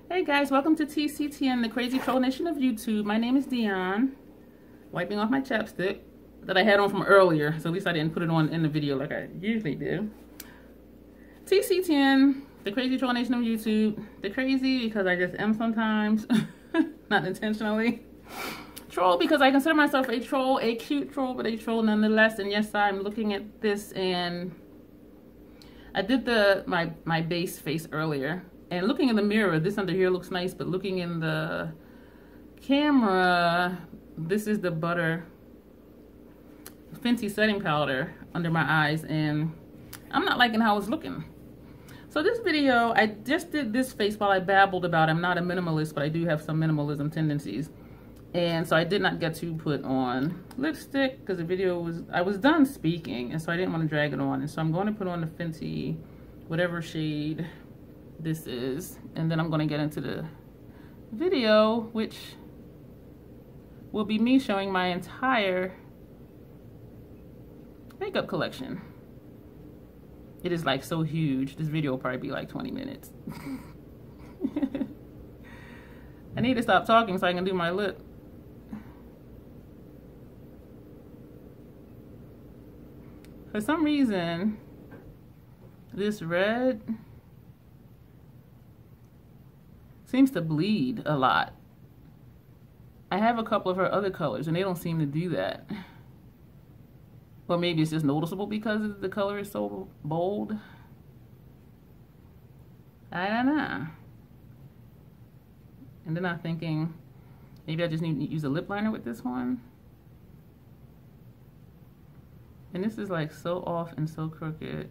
Hey guys, welcome to TCTN, the crazy troll nation of YouTube. My name is Dion. Wiping off my chapstick that I had on from earlier, so at least I didn't put it on in the video like I usually do. TCTN, the crazy troll nation of YouTube. The crazy because I just am sometimes, not intentionally. Troll because I consider myself a troll, a cute troll, but a troll nonetheless. And yes, I'm looking at this, and I did my base face earlier. And looking in the mirror, this under here looks nice, but looking in the camera, this is the Butter Fenty setting powder under my eyes, and I'm not liking how it's looking. So this video, I just did this face while I babbled about I'm not a minimalist, but I do have some minimalism tendencies. And so I did not get to put on lipstick because the video I was done speaking, and so I didn't want to drag it on. And so I'm going to put on the Fenty, whatever shade this is, and then I'm going to get into the video, which will be me showing my entire makeup collection. It is like so huge. This video will probably be like 20 minutes. I need to stop talking so I can do my lip. For some reason, this red seems to bleed a lot. I have a couple of her other colors and they don't seem to do that. Or maybe it's just noticeable because the color is so bold. I don't know. And then I'm thinking, maybe I just need to use a lip liner with this one. And this is like so off and so crooked.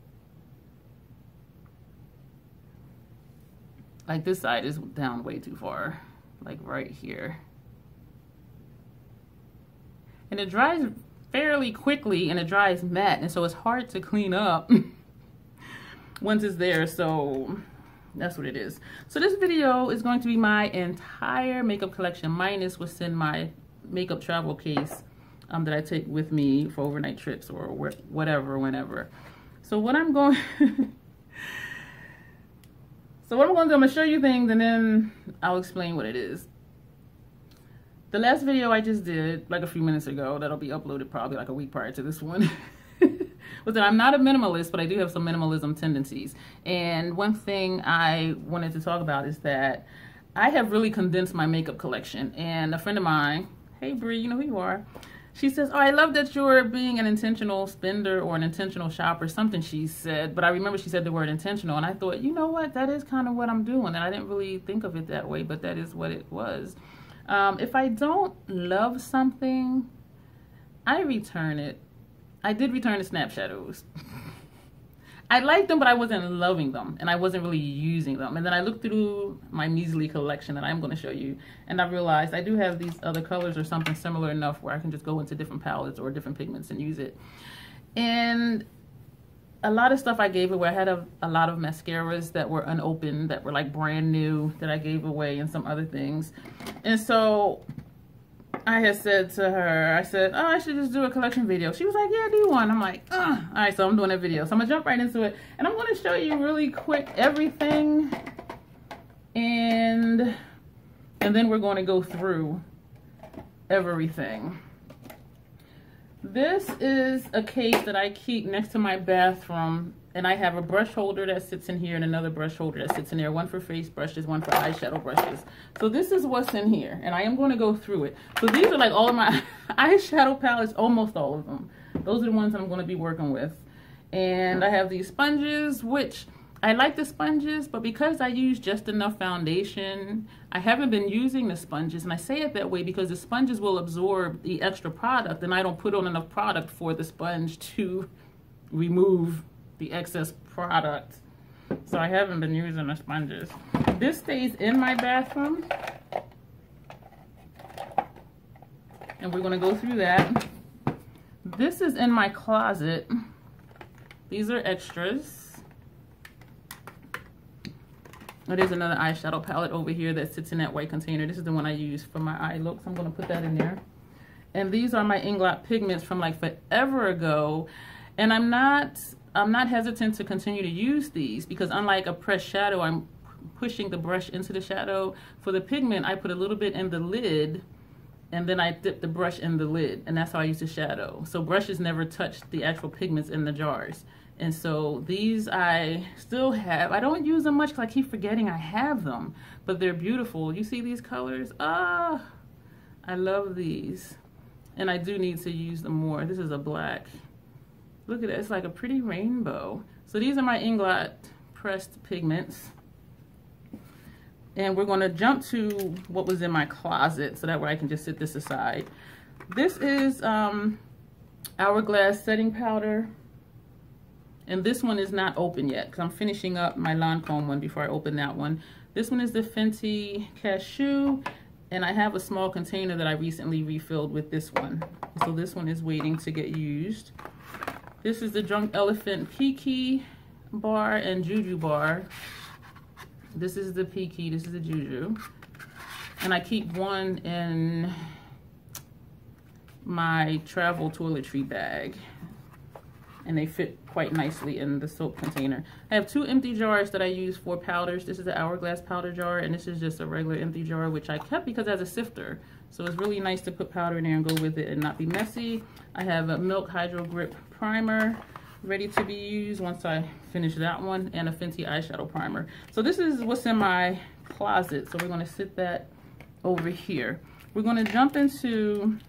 Like this side is down way too far, like right here. And it dries fairly quickly and it dries matte, and so it's hard to clean up once it's there, so that's what it is. So this video is going to be my entire makeup collection minus what's in my makeup travel case that I take with me for overnight trips or whatever, whenever. So what I'm going So what I'm going to do, I'm going to show you things and then I'll explain what it is. The last video I just did, like a few minutes ago, that'll be uploaded probably like a week prior to this one, was that I'm not a minimalist, but I do have some minimalism tendencies. And one thing I wanted to talk about is that I have really condensed my makeup collection. And a friend of mine, hey Bree, you know who you are, she says, oh, I love that you're being an intentional spender or an intentional shopper, something she said. But I remember she said the word intentional, and I thought, you know what, that is kind of what I'm doing. And I didn't really think of it that way, but that is what it was. If I don't love something, I return it. I did return the Snap Shadows. I liked them, but I wasn't loving them, and I wasn't really using them. And then I looked through my measly collection that I'm going to show you, and I realized I do have these other colors or something similar enough where I can just go into different palettes or different pigments and use it. And a lot of stuff I gave away. I had a lot of mascaras that were unopened, that were like brand new, that I gave away, and some other things. And so I had said to her, I said, oh, I should just do a collection video. She was like, yeah, do one. I'm like, all right, so I'm doing a video. So I'm gonna jump right into it. And I'm gonna show you really quick everything. And then we're gonna go through everything. This is a case that I keep next to my bathroom. And I have a brush holder that sits in here and another brush holder that sits in there. One for face brushes, one for eyeshadow brushes. So this is what's in here. And I am going to go through it. So these are like all of my eyeshadow palettes, almost all of them. Those are the ones I'm going to be working with. And I have these sponges, which I like the sponges, but because I use just enough foundation, I haven't been using the sponges. And I say it that way because the sponges will absorb the extra product, and I don't put on enough product for the sponge to remove the excess product. So I haven't been using the sponges. This stays in my bathroom, and we're going to go through that. This is in my closet. These are extras. There's another eyeshadow palette over here that sits in that white container. This is the one I use for my eye looks. I'm going to put that in there. And these are my Inglot pigments from like forever ago. And I'm not hesitant to continue to use these because unlike a pressed shadow, I'm pushing the brush into the shadow. For the pigment, I put a little bit in the lid, and then I dip the brush in the lid, and that's how I use the shadow. So brushes never touch the actual pigments in the jars. And so these I still have. I don't use them much because I keep forgetting I have them, but they're beautiful. You see these colors? Ah, I love these. And I do need to use them more. This is a black. Look at it, it's like a pretty rainbow. So these are my Inglot pressed pigments. And we're gonna jump to what was in my closet so that way I can just set this aside. This is Hourglass setting powder. And this one is not open yet because I'm finishing up my Lancome one before I open that one. This one is the Fenty Cashew, and I have a small container that I recently refilled with this one. So this one is waiting to get used. This is the Drunk Elephant Peaky bar and Juju bar. This is the Peaky, this is the Juju. And I keep one in my travel toiletry bag. And they fit quite nicely in the soap container. I have 2 empty jars that I use for powders. This is the Hourglass powder jar, and this is just a regular empty jar, which I kept because it has a sifter. So it's really nice to put powder in there and go with it and not be messy. I have a Milk Hydro Grip primer ready to be used once I finish that one, and a Fenty eyeshadow primer. So this is what's in my closet. So we're gonna sit that over here. We're gonna jump into,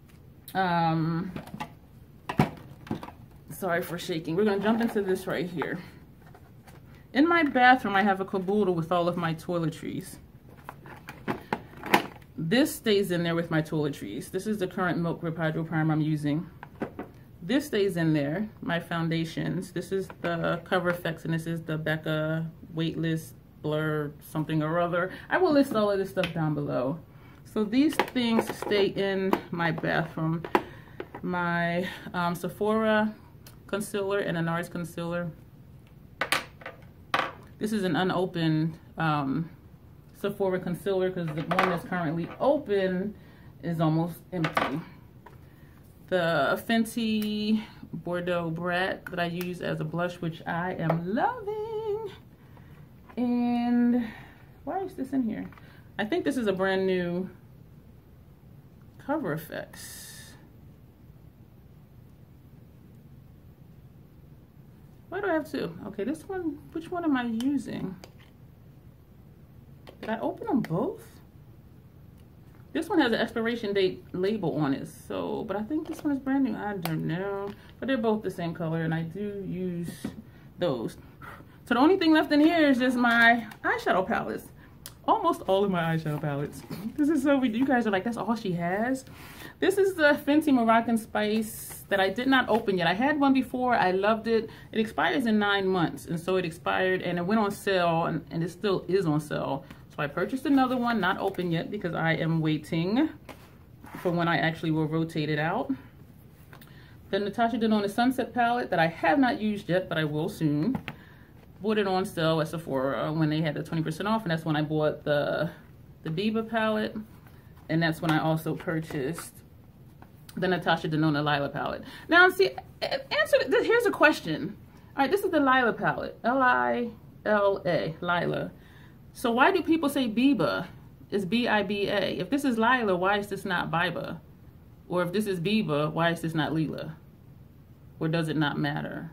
sorry for shaking. We're gonna jump into this right here. In my bathroom, I have a caboodle with all of my toiletries. This stays in there with my toiletries. This is the current Milk Grip Hydro Primer I'm using. This stays in there, my foundations. This is the Cover FX, and this is the Becca Weightless Blur something or other. I will list all of this stuff down below. So these things stay in my bathroom. My Sephora concealer and a NARS concealer. This is an unopened Sephora concealer because the one that's currently open is almost empty. The Fenty Bordeaux Brat that I use as a blush, which I am loving. And why is this in here? I think this is a brand new Cover FX. Why do I have 2? Okay, this one, which one am I using? Did I open them both? This one has an expiration date label on it, so, but I think this one is brand new. I don't know, but they're both the same color, and I do use those. So the only thing left in here is just my eyeshadow palettes. Almost all of my eyeshadow palettes. This is so weird. You guys are like, that's all she has? This is the Fenty Moroccan Spice that I did not open yet. I had one before. I loved it. It expires in 9 months, and so it expired, and it went on sale, and it still is on sale. So I purchased another one, not open yet, because I am waiting for when I actually will rotate it out. The Natasha Denona Sunset palette that I have not used yet, but I will soon. Bought it on sale at Sephora when they had the 20% off, and that's when I bought the Biba palette, and that's when I also purchased the Natasha Denona Lila palette. Now, see, here's a question. All right, this is the Lila palette, L-I-L-A, Lila. So why do people say Biba? It's B-I-B-A. If this is Lila, why is this not Biba? Or if this is Biba, why is this not Lila? Or does it not matter?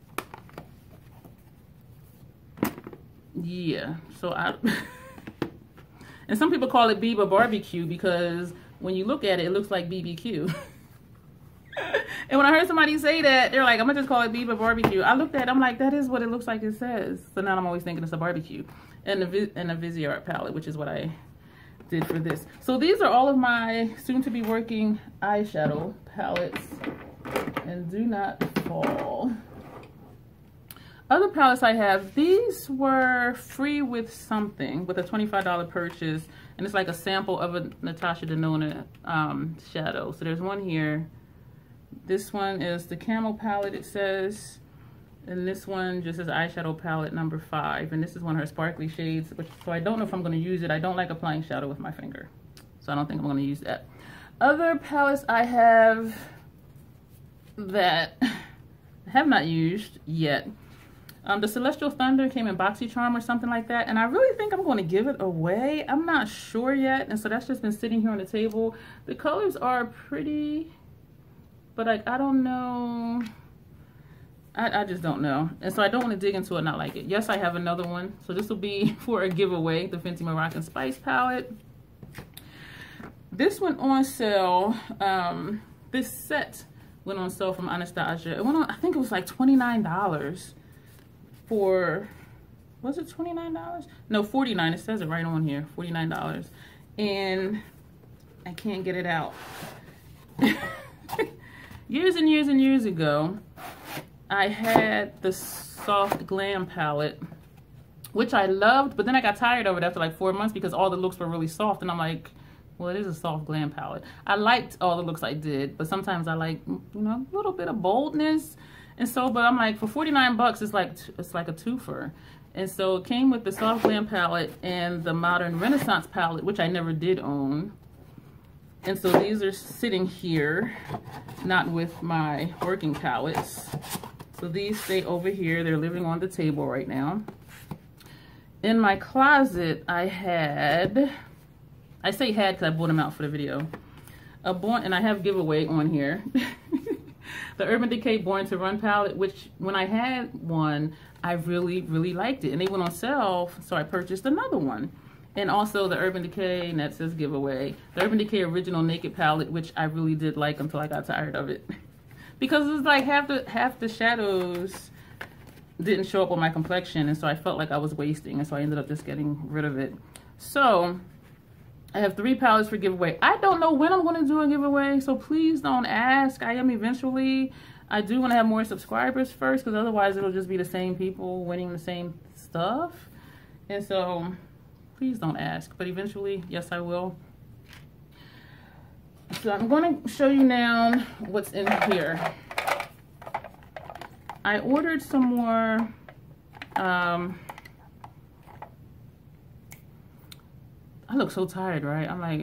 Yeah, so and some people call it Biba barbecue because when you look at it, it looks like BBQ. And when I heard somebody say that, they're like, I'm gonna just call it Biba barbecue. I looked at it, I'm like, that is what it looks like it says. So now I'm always thinking it's a barbecue. And a Viseart palette, which is what I did for this. So these are all of my soon-to-be working eyeshadow palettes. And do not fall. Other palettes I have, these were free with something, with a $25 purchase, and it's like a sample of a Natasha Denona shadow. So there's one here. This one is the Camel palette, it says, and this one just is eyeshadow palette number 5, and this is one of her sparkly shades, so I don't know if I'm going to use it. I don't like applying shadow with my finger, so I don't think I'm going to use that. Other palettes I have that I have not used yet. The Celestial Thunder came in BoxyCharm or something like that, and I really think I'm going to give it away. I'm not sure yet, and so that's just been sitting here on the table. The colors are pretty, but like, I don't know. I just don't know, and so I don't want to dig into it and not like it. Yes, I have another one, so this will be for a giveaway, the Fenty Moroccan Spice palette. This went on sale. This set went on sale from Anastasia. It went on, I think it was like $29 for, was it $29? No, $49. It says it right on here, $49. And I can't get it out. Years and years and years ago, I had the Soft Glam palette, which I loved, but then I got tired of it after like 4 months because all the looks were really soft, and I'm like, well, it is a soft glam palette. I liked all the looks I did, but sometimes I like, you know, a little bit of boldness, and so, but I'm like, for 49 bucks, it's like a twofer. And so it came with the Soft Glam palette and the Modern Renaissance palette, which I never did own. And so these are sitting here, not with my working palettes. So these stay over here. They're living on the table right now. In my closet, I say had because I bought them out for the video. And I have giveaway on here. The Urban Decay Born to Run palette, which when I had one, I really, really liked it. And they went on sale, so I purchased another one. And also the Urban Decay, and that says giveaway, the Urban Decay Original Naked palette, which I really did like until I got tired of it. Because it was like half the shadows didn't show up on my complexion, and so I felt like I was wasting, and so I ended up just getting rid of it. So I have 3 palettes for giveaway. I don't know when I'm going to do a giveaway, so please don't ask. I am eventually. I do want to have more subscribers first, because otherwise it'll just be the same people winning the same stuff. And so please don't ask, but eventually, yes, I will. So I'm going to show you now what's in here. I ordered some more I look so tired, right? I'm like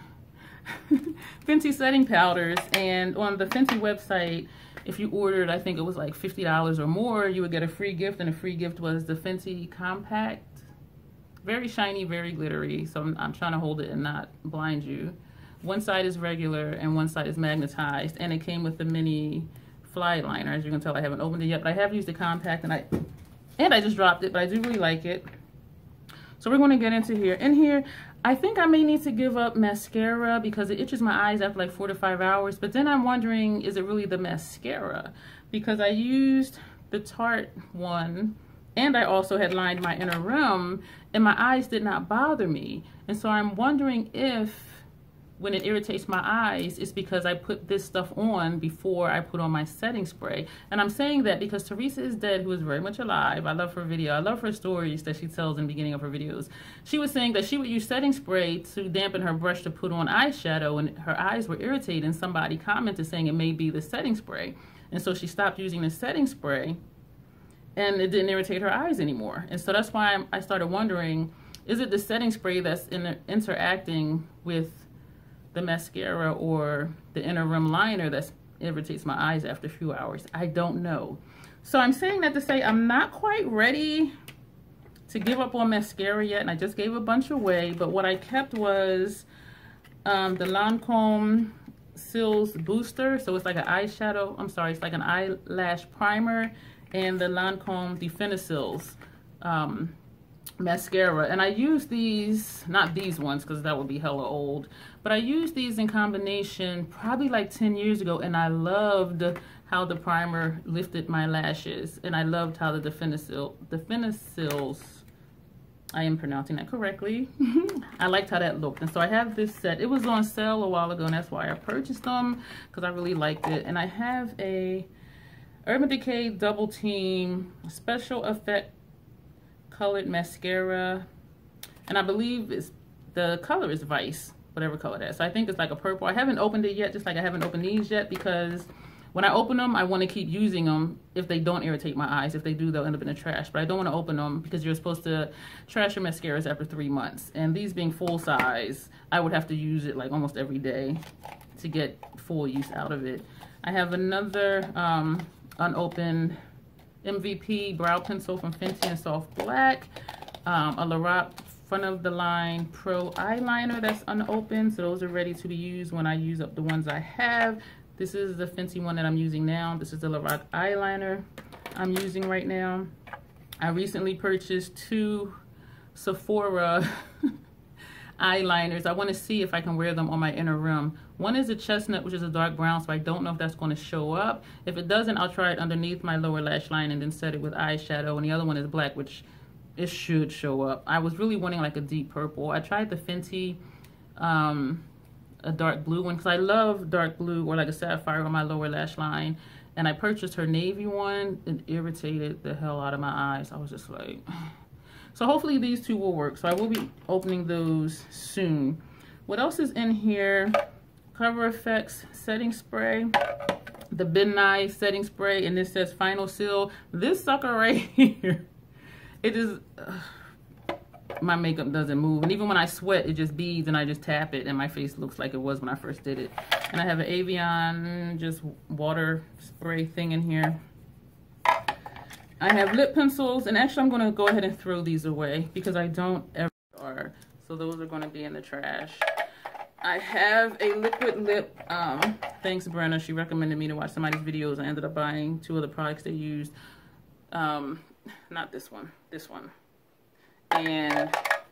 Fenty setting powders, and on the Fenty website, if you ordered, I think it was like $50 or more, you would get a free gift, and the free gift was the Fenty Compact. Very shiny, very glittery, so I'm trying to hold it and not blind you. One side is regular and one side is magnetized, and it came with the mini fly liner. As you can tell, I haven't opened it yet, but I have used the compact, and I just dropped it, but I do really like it. So we're going to get into here. In here, I think I may need to give up mascara because it itches my eyes after like 4 to 5 hours, but then I'm wondering, is it really the mascara? Because I used the Tarte one, and I also had lined my inner rim, and my eyes did not bother me. And so I'm wondering if when it irritates my eyes, it's because I put this stuff on before I put on my setting spray. And I'm saying that because Teresa is Dead, who is very much alive. I love her video. I love her stories that she tells in the beginning of her videos. She was saying that she would use setting spray to dampen her brush to put on eyeshadow, and her eyes were irritated, and somebody commented saying it may be the setting spray. And so she stopped using the setting spray, and it didn't irritate her eyes anymore. And so that's why I started wondering, is it the setting spray that's interacting with the mascara or the inner rim liner that irritates my eyes after a few hours? I don't know. So I'm saying that to say I'm not quite ready to give up on mascara yet, and I just gave a bunch away, but what I kept was the Lancome Cils Booster. So it's like an eyeshadow, I'm sorry, it's like an eyelash primer, and the Lancome Definicils mascara. And I use these, not these ones because that would be hella old, but I used these in combination probably like 10 years ago, and I loved how the primer lifted my lashes, and I loved how the Definicils, I am pronouncing that correctly, I liked how that looked. And so I have this set. It was on sale a while ago, and that's why I purchased them, because I really liked it. And I have a Urban Decay Double Team Special Effect Colored Mascara, and I believe the color is Vice, whatever color that is. So I think it's like a purple. I haven't opened it yet, just like I haven't opened these yet, because when I open them, I want to keep using them if they don't irritate my eyes. If they do, they'll end up in the trash. But I don't want to open them because you're supposed to trash your mascaras after 3 months. And these being full size, I would have to use it like almost every day to get full use out of it. I have another unopened MVP brow pencil from Fenty in Soft Black. A Lorac front of the line Pro eyeliner that's unopened. So those are ready to be used when I use up the ones I have. This is the Fenty one that I'm using now. This is the Lorac eyeliner I'm using right now. I recently purchased 2 Sephora eyeliners. I want to see if I can wear them on my inner rim. One is a chestnut, which is a dark brown, so I don't know if that's going to show up. If it doesn't, I'll try it underneath my lower lash line and then set it with eyeshadow. And the other one is black, which it should show up. I was really wanting like a deep purple. I tried the Fenty a dark blue one because I love dark blue or like a sapphire on my lower lash line. And I purchased her navy one. It irritated the hell out of my eyes. I was just like... So hopefully these 2 will work. So I will be opening those soon. What else is in here? Cover FX setting spray. The Ben Nye setting spray. And this says Final Seal. This sucker right here. It is... my makeup doesn't move. And even when I sweat, it just beads and I just tap it. And my face looks like it was when I first did it. And I have an Avion just water spray thing in here. I have lip pencils, and actually I'm going to go ahead and throw these away because I don't ever are. So those are going to be in the trash. I have a liquid lip. Thanks, Brenna. She recommended me to watch somebody's videos. I ended up buying 2 of the products they used. Not this one. This one. And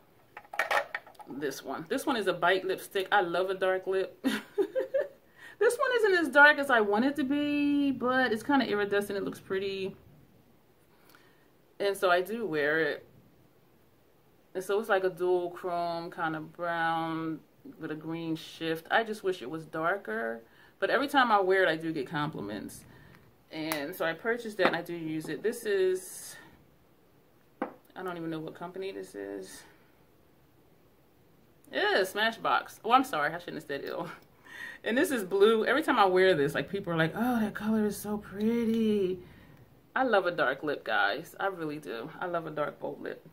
this one. This one is a bite lipstick. I love a dark lip. This one isn't as dark as I want it to be, but it's kind of iridescent. It looks pretty. And so I do wear it. And so it's like a dual chrome kind of brown with a green shift. I just wish it was darker. But every time I wear it, I do get compliments. And so I purchased that and I do use it. This is, I don't even know what company this is. Yeah, Smashbox. Oh, I'm sorry. I shouldn't have said ill. And this is blue. Every time I wear this, like people are like, oh, that color is so pretty. I love a dark lip, guys. I really do. I love a dark bold lip.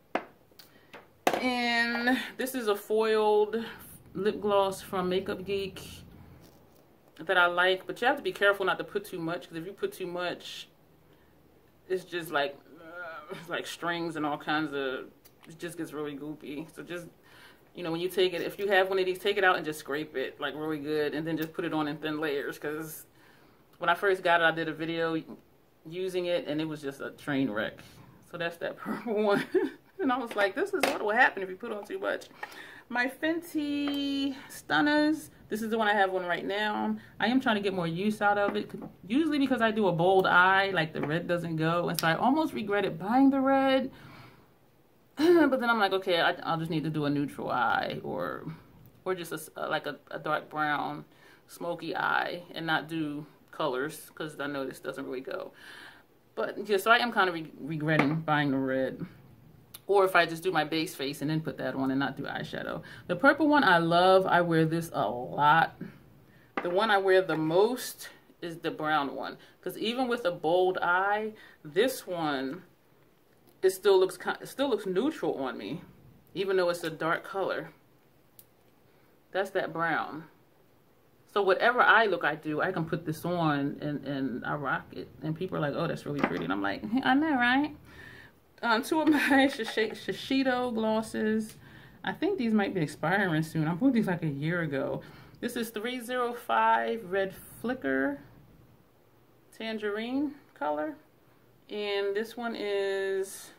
And this is a foiled lip gloss from Makeup Geek that I like. But you have to be careful not to put too much. Because if you put too much, it's just like strings and all kinds of... It just gets really goopy. So just, you know, when you take it, if you have one of these, take it out and just scrape it like really good. And then just put it on in thin layers. Because when I first got it, I did a video... using it and it was just a train wreck. So that's that purple one. And I was like, this is what will happen if you put on too much. My Fenty Stunners, this is the one I have on right now. I am trying to get more use out of it, usually because I do a bold eye, like the red doesn't go, and so I almost regretted buying the red. But then I'm like, okay, I'll just need to do a neutral eye or just like a dark brown smoky eye and not do colors because I know this doesn't really go. But yeah, so I am kind of regretting buying the red. Or if I just do my base face and then put that on and not do eyeshadow. The purple one I love. I wear this a lot. The one I wear the most is the brown one. Because even with a bold eye, this one, it still looks neutral on me. Even though it's a dark color. That's that brown. So whatever eye look I do, I can put this on and I rock it. And people are like, oh, that's really pretty. And I'm like, I know, right? 2 of my Shiseido glosses. I think these might be expiring soon. I bought these like a year ago. This is 305 Red Flicker Tangerine color. And this one is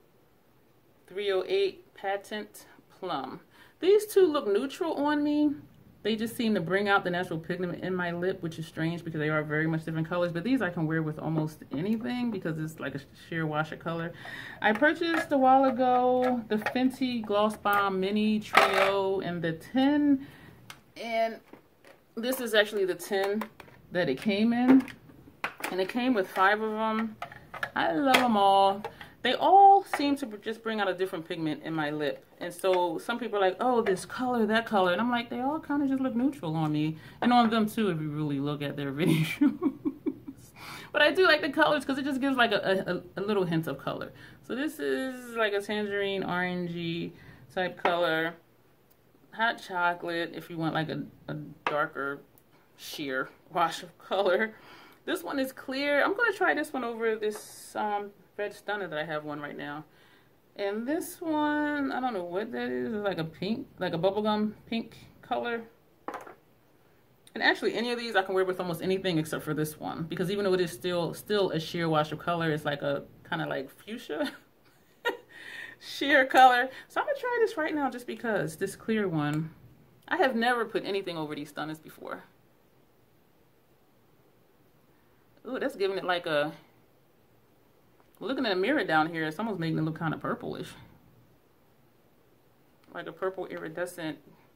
308 Patent Plum. These 2 look neutral on me. They just seem to bring out the natural pigment in my lip, which is strange because they are very much different colors. But these I can wear with almost anything because it's like a sheer wash of color. I purchased a while ago the Fenty Gloss Bomb Mini Trio in the 10. And this is actually the 10 that it came in. And it came with 5 of them. I love them all. They all seem to just bring out a different pigment in my lip. And so some people are like, oh, this color, that color. And I'm like, they all kind of just look neutral on me. And on them too, if you really look at their videos. But I do like the colors because it just gives like a little hint of color. So this is like a tangerine, orangey type color. Hot chocolate if you want like a darker sheer wash of color. This one is clear. I'm going to try this one over this red stunner that I have one right now. And this one, I don't know what that is. It's like a pink, like a bubblegum pink color. And actually, any of these I can wear with almost anything except for this one. Because even though it is still a sheer wash of color, it's like a kind of like fuchsia sheer color. So I'm going to try this right now just because. This clear one. I have never put anything over these stunners before. Ooh, that's giving it like a... Looking at a mirror down here, it's almost making it look kind of purplish. Like a purple iridescent.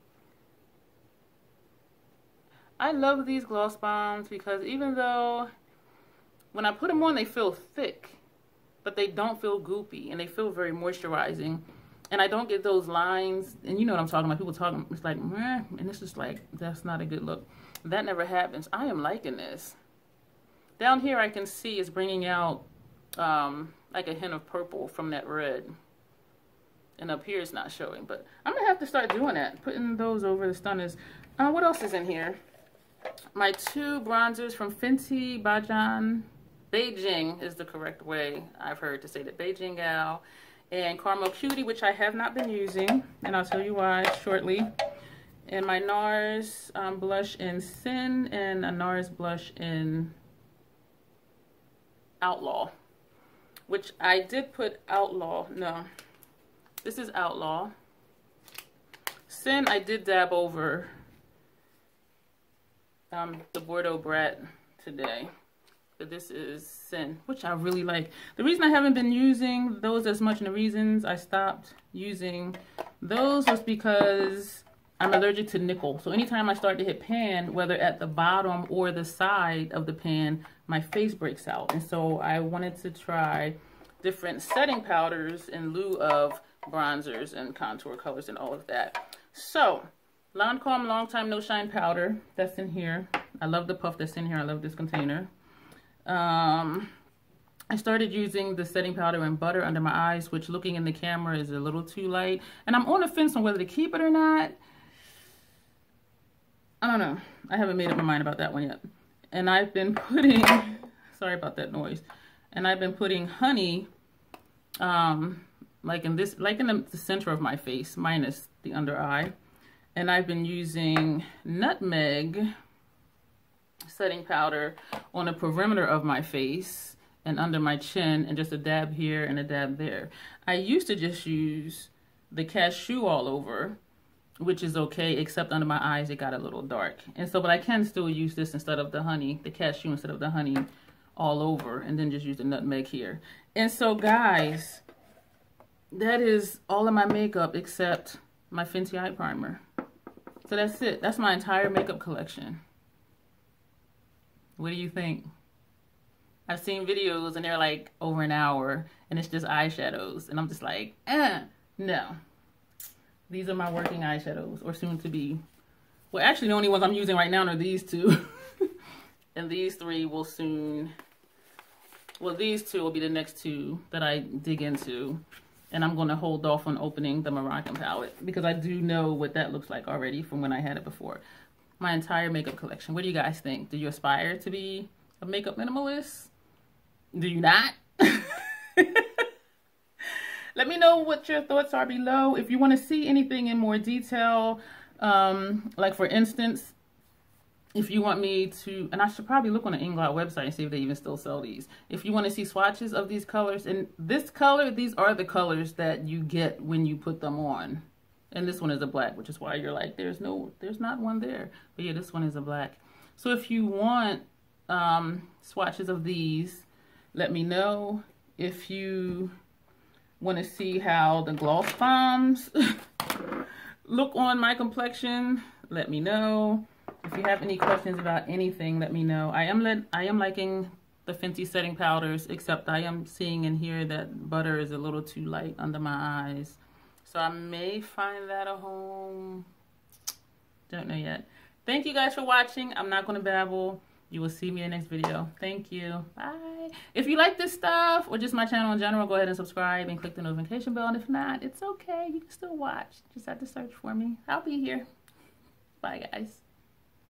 I love these gloss bombs because even though when I put them on, they feel thick, but they don't feel goopy and they feel very moisturizing. And I don't get those lines, and you know what I'm talking about. People talking, it's like, meh, and it's just like, that's not a good look. That never happens. I am liking this. Down here I can see it's bringing out like a hint of purple from that red. And up here it's not showing, but I'm going to have to start doing that, putting those over the stunners. What else is in here? My two bronzers from Fenty Beijing is the correct way I've heard to say that. Beijing Gal and Caramel Cutie, which I have not been using, and I'll tell you why shortly. And my NARS blush in Sin and a NARS blush in Outlaw, which I did put Outlaw. No, this is Outlaw. Sin I did dab over the Bordeaux Brat today, but this is Sin, which I really like. The reason I haven't been using those as much, and the reasons I stopped using those was because I'm allergic to nickel. So anytime I start to hit pan, whether at the bottom or the side of the pan, my face breaks out. And so I wanted to try different setting powders in lieu of bronzers and contour colors and all of that. So Lancome Long Time No Shine powder, that's in here. I love the puff that's in here. I love this container. I started using the setting powder in Butter under my eyes, which looking in the camera is a little too light. And I'm on the fence on whether to keep it or not. I don't know. I haven't made up my mind about that one yet. And I've been putting, sorry about that noise. And I've been putting honey, like in the center of my face, minus the under eye. And I've been using nutmeg setting powder on the perimeter of my face and under my chin, and just a dab here and a dab there. I used to just use the cashew all over, which is okay, except under my eyes it got a little dark. And so, but I can still use this instead of the honey, the cashew instead of the honey all over, and then just use the nutmeg here. And so guys, that is all of my makeup except my Fenty eye primer. So that's it. That's my entire makeup collection. What do you think? I've seen videos and they're like over an hour and it's just eyeshadows. And I'm just like, no. These are my working eyeshadows, or soon to be. Well, actually the only ones I'm using right now are these two. And these three will soon, well, these two will be the next two that I dig into. And I'm going to hold off on opening the Moroccan palette because I do know what that looks like already from when I had it before. My entire makeup collection. What do you guys think? Do you aspire to be a makeup minimalist? Do you not? Let me know what your thoughts are below. If you want to see anything in more detail, like for instance, if you want me to, and I should probably look on the Inglot website and see if they even still sell these. If you want to see swatches of these colors, and this color, these are the colors that you get when you put them on. And this one is a black, which is why you're like, there's not one there. But yeah, this one is a black. So if you want swatches of these, let me know. If you want to see how the gloss bombs look on my complexion, let me know. If you have any questions about anything, let me know. I am liking the Fenty setting powders, except I am seeing in here that Butter is a little too light under my eyes. So I may find that a home. Don't know yet. Thank you guys for watching. I'm not going to babble. You will see me in the next video. Thank you. Bye. If you like this stuff or just my channel in general, go ahead and subscribe and click the notification bell. And if not, it's okay. You can still watch. Just have to search for me. I'll be here. Bye, guys.